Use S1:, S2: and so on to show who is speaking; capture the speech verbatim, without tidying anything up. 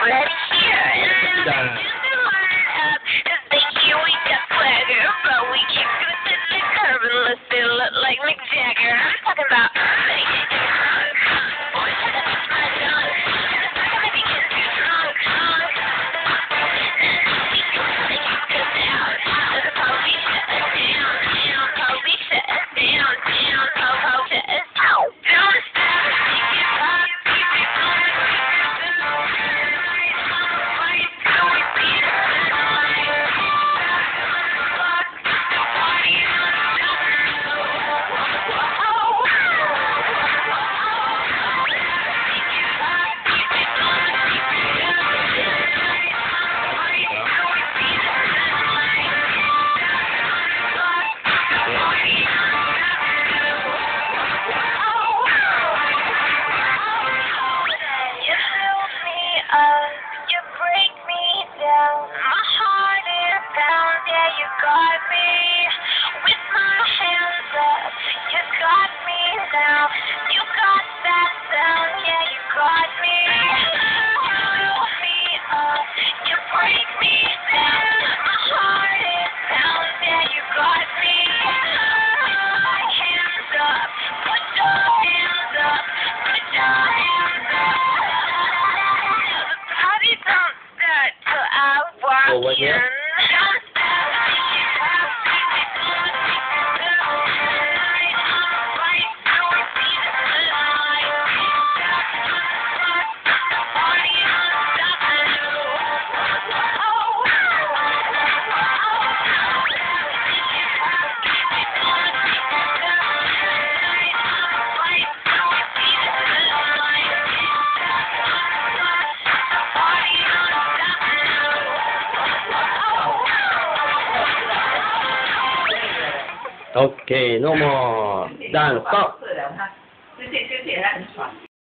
S1: right here. And
S2: Yeah.
S1: thank you, we got swagger, but we keep twisting the curve and let's still look like Mick Jagger. I'm talking about. You break me down, my heart is down, yeah, you got me, with my hands up, you got me now, you got that sound, yeah, you got me, you lift me up, you break me down, my heart is down, yeah, you got me, with my hands up, put your hands up, put your hands up. Party don't start till I walk
S2: Oh, what,
S1: in.
S2: yeah?
S1: Don't stop.
S2: OK，那么 done stop。
S3: 是的，他休息休息，他很爽。